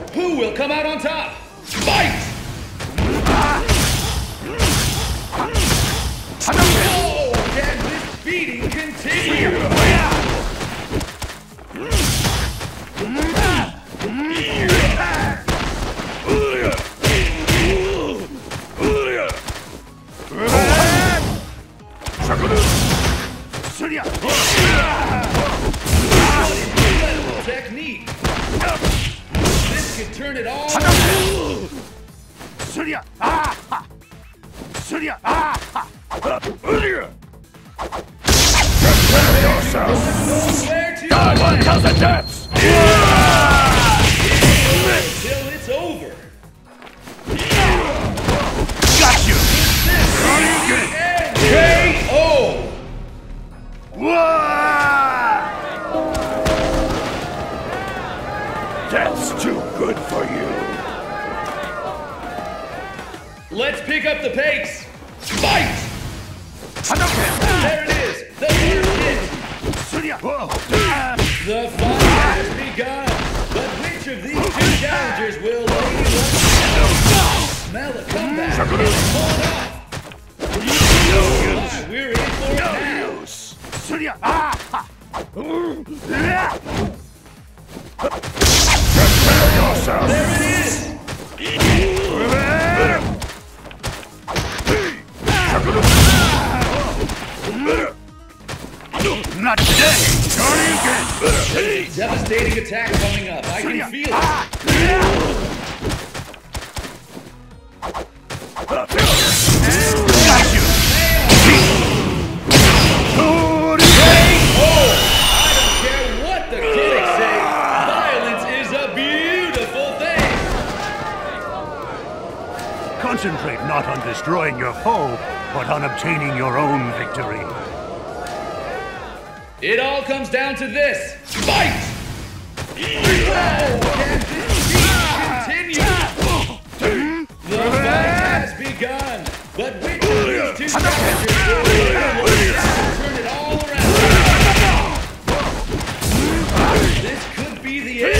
Who will come out on top? Fight! Oh, can this beating continue? Incredible technique. This could turn it all around. Nowhere to God, tells the depths! Until it's over. Got you! KO! That's too good for you. Let's pick up the pace. Fight! There it is. The first hit. The fight has begun. But which of these two challengers will lay smell a comeback? Pull it off. We're in for it now. There it is. Not today! Johnny again! Devastating attack coming up. I can feel it. Got you! I don't care what the critics say. Violence is a beautiful thing. Concentrate not on destroying your foe, but on obtaining your own victory. It all comes down to this. Fight! Oh, can this continue? The fight has begun. But which of these two challengers will turn it all around? This could be the end.